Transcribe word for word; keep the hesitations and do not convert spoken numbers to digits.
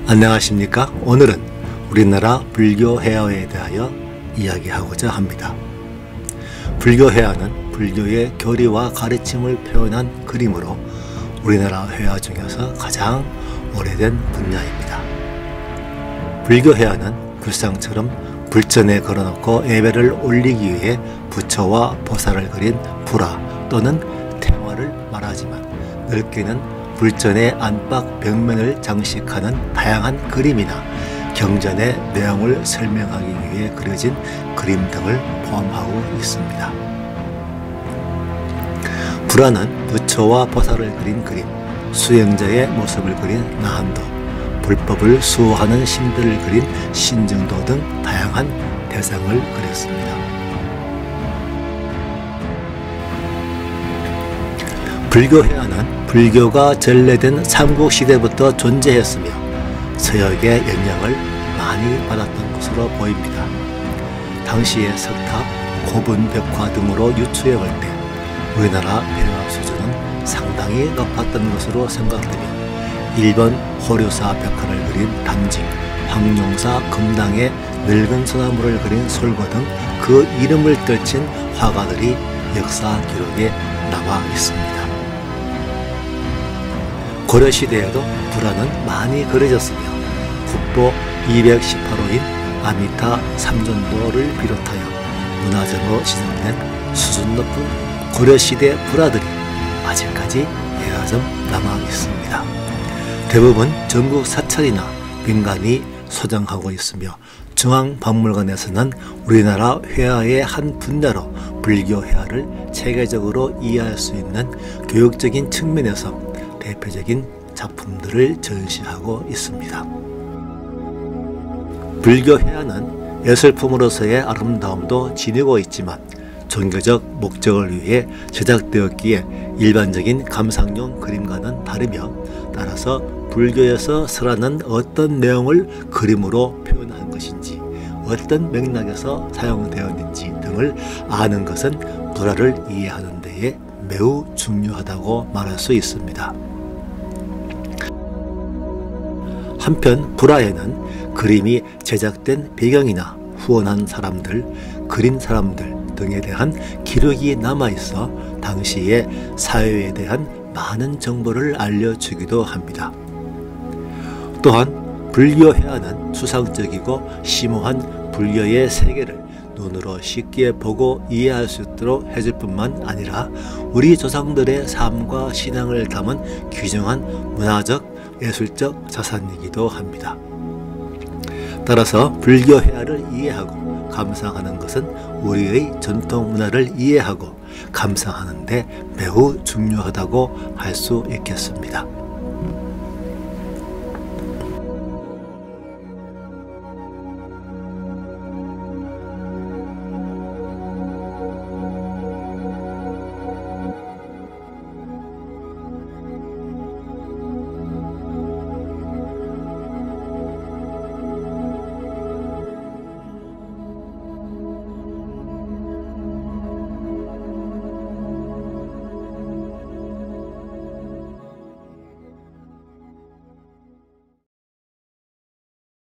안녕하십니까? 오늘은 우리나라 불교 회화에 대하여 이야기하고자 합니다. 불교 회화는 불교의 교리와 가르침을 표현한 그림으로 우리나라 회화 중에서 가장 오래된 분야입니다. 불교 회화는 불상처럼 불전에 걸어놓고 예배를 올리기 위해 부처와 보살을 그린 불화 또는 태화를 말하지만, 넓게는 불전의 안팎 벽면을 장식하는 다양한 그림이나 경전의 내용을 설명하기 위해 그려진 그림 등을 포함하고 있습니다. 불화는 부처와 보살을 그린 그림, 수행자의 모습을 그린 나한도, 불법을 수호하는 신들을 그린 신증도 등 다양한 대상을 그렸습니다. 불교 회화는 불교가 전래된 삼국시대부터 존재했으며 서역의 영향을 많이 받았던 것으로 보입니다. 당시의 석탑, 고분, 벽화 등으로 유추해 볼 때 우리나라 회화 수준은 상당히 높았던 것으로 생각되며, 일본 호류사 벽화를 그린 담징, 황룡사 금당의 늙은 소나무를 그린 솔고 등 그 이름을 떨친 화가들이 역사 기록에 남아 있습니다. 고려시대에도 불화는 많이 그려졌으며 국보 이백십팔 호인 아미타 삼전도를 비롯하여 문화재로 지정된 수준 높은 고려시대 불화들이 아직까지 여러 남아 있습니다. 대부분 전국 사찰이나 민간이 소장하고 있으며, 중앙박물관에서는 우리나라 회화의 한 분야로 불교 회화를 체계적으로 이해할 수 있는 교육적인 측면에서 대표적인 작품들을 전시하고 있습니다. 불교 회화는 예술품으로서의 아름다움도 지니고 있지만 종교적 목적을 위해 제작되었기에 일반적인 감상용 그림과는 다르며, 따라서 불교에서 설하는 어떤 내용을 그림으로 표현한 것인지, 어떤 맥락에서 사용되었는지 등을 아는 것은 불화를 이해하는 데에 매우 중요하다고 말할 수 있습니다. 한편 불화에는 그림이 제작된 배경이나 후원한 사람들, 그린 사람들 등에 대한 기록이 남아있어 당시의 사회에 대한 많은 정보를 알려주기도 합니다. 또한 불교 회화는 추상적이고 심오한 불교의 세계를 눈으로 쉽게 보고 이해할 수 있도록 해줄 뿐만 아니라 우리 조상들의 삶과 신앙을 담은 귀중한 문화적, 예술적 자산이기도 합니다. 따라서 불교 회화를 이해하고 감상하는 것은 우리의 전통 문화를 이해하고 감상하는 데 매우 중요하다고 할 수 있겠습니다.